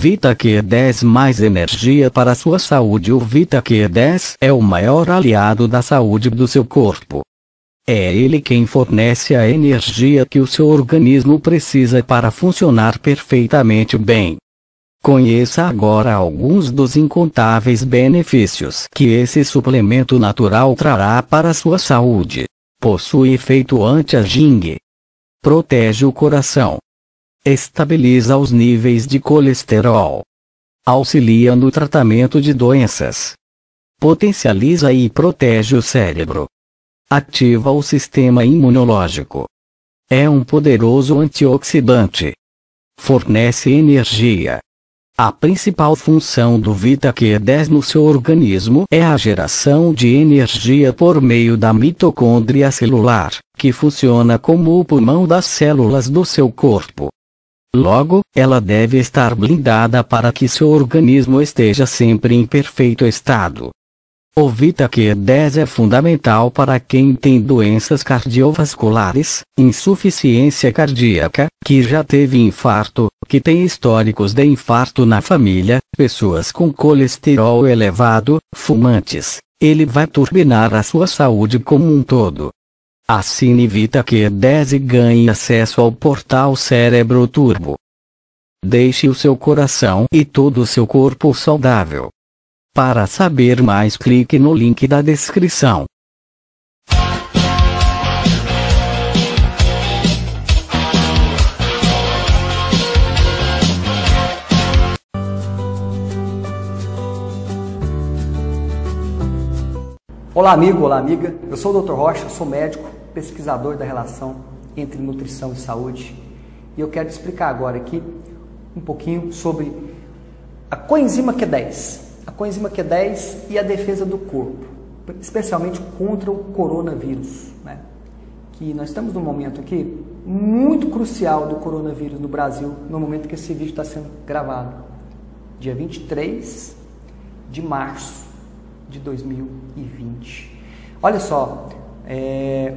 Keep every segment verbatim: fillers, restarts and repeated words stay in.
Vita Q dez mais energia para a sua saúde. O Vita Q dez é o maior aliado da saúde do seu corpo. É ele quem fornece a energia que o seu organismo precisa para funcionar perfeitamente bem. Conheça agora alguns dos incontáveis benefícios que esse suplemento natural trará para a sua saúde. Possui efeito anti-aging. Protege o coração. Estabiliza os níveis de colesterol. Auxilia no tratamento de doenças. Potencializa e protege o cérebro. Ativa o sistema imunológico. É um poderoso antioxidante. Fornece energia. A principal função do Vita Q dez no seu organismo é a geração de energia por meio da mitocôndria celular, que funciona como o pulmão das células do seu corpo. Logo, ela deve estar blindada para que seu organismo esteja sempre em perfeito estado. O Vita Q dez é fundamental para quem tem doenças cardiovasculares, insuficiência cardíaca, que já teve infarto, que tem históricos de infarto na família, pessoas com colesterol elevado, fumantes. Ele vai turbinar a sua saúde como um todo. Assine Vita Q dez e ganhe acesso ao portal Cérebro Turbo. Deixe o seu coração e todo o seu corpo saudável. Para saber mais, clique no link da descrição. Olá amigo, olá amiga, eu sou o doutor Rocha, sou médico, pesquisador da relação entre nutrição e saúde, e eu quero te explicar agora aqui um pouquinho sobre a coenzima Q dez. A coenzima Q dez e a defesa do corpo, especialmente contra o coronavírus, né? Que nós estamos num momento aqui muito crucial do coronavírus no Brasil, no momento que esse vídeo está sendo gravado, dia vinte e três de março de dois mil e vinte. Olha só, é,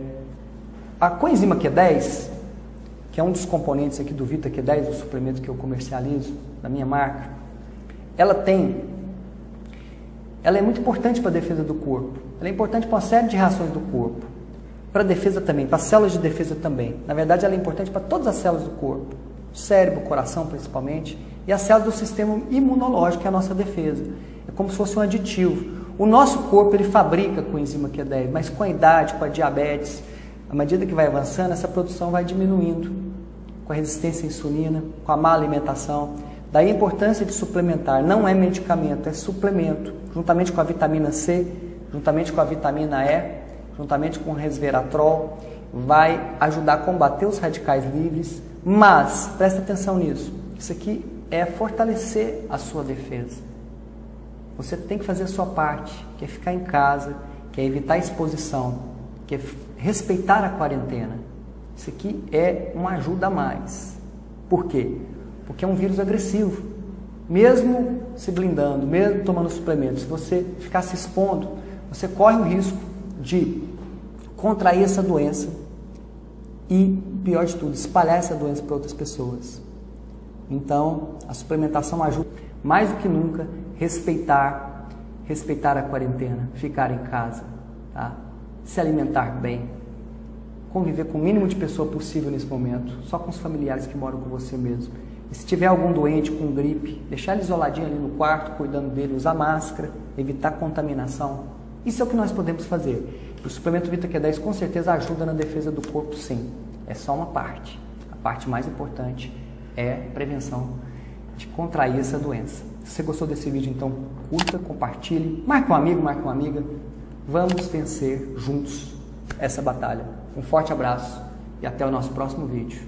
a coenzima Q dez, que é um dos componentes aqui do Vita Q dez, o suplemento que eu comercializo da minha marca, ela tem Ela é muito importante para a defesa do corpo. Ela é importante para uma série de reações do corpo. Para a defesa também, para as células de defesa também. Na verdade, ela é importante para todas as células do corpo. O cérebro, o coração principalmente. E as células do sistema imunológico, que é a nossa defesa. É como se fosse um aditivo. O nosso corpo, ele fabrica coenzima Q dez, mas com a idade, com a diabetes, à medida que vai avançando, essa produção vai diminuindo. Com a resistência à insulina, com a má alimentação. Daí a importância de suplementar, não é medicamento, é suplemento, juntamente com a vitamina C, juntamente com a vitamina E, juntamente com o resveratrol, vai ajudar a combater os radicais livres, mas, presta atenção nisso, isso aqui é fortalecer a sua defesa. Você tem que fazer a sua parte, que é ficar em casa, que é evitar a exposição, que é respeitar a quarentena. Isso aqui é uma ajuda a mais. Por quê? Porque é um vírus agressivo. Mesmo se blindando, mesmo tomando suplementos, se você ficar se expondo, você corre o risco de contrair essa doença e, pior de tudo, espalhar essa doença para outras pessoas. Então, a suplementação ajuda mais do que nunca respeitar, respeitar a quarentena, ficar em casa, tá? Se alimentar bem, conviver com o mínimo de pessoa possível nesse momento, só com os familiares que moram com você mesmo. E se tiver algum doente com gripe, deixar ele isoladinho ali no quarto, cuidando dele, usar máscara, evitar contaminação. Isso é o que nós podemos fazer. O suplemento Vita Q dez com certeza ajuda na defesa do corpo, sim. É só uma parte. A parte mais importante é a prevenção de contrair essa doença. Se você gostou desse vídeo, então curta, compartilhe, marque um amigo, marque uma amiga. Vamos vencer juntos essa batalha. Um forte abraço e até o nosso próximo vídeo.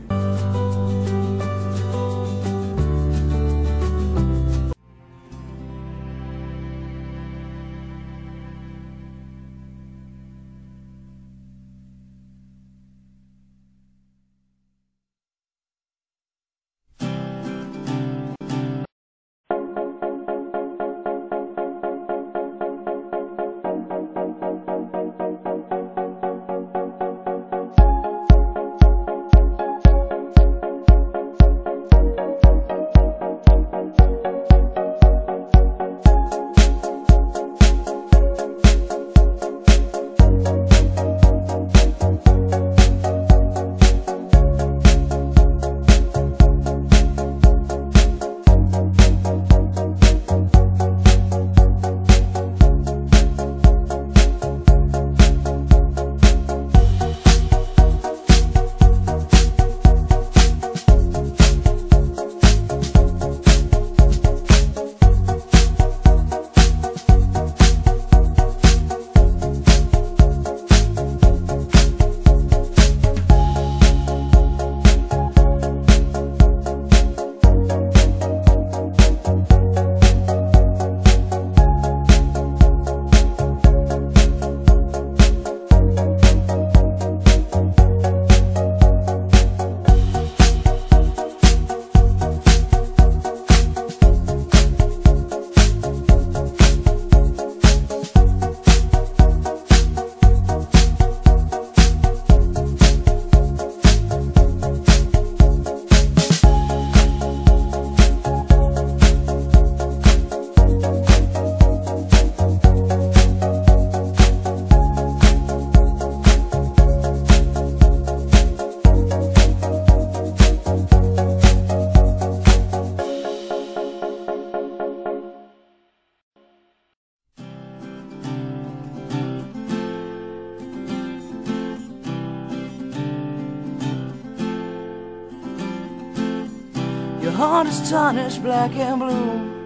heart is tarnished black and blue.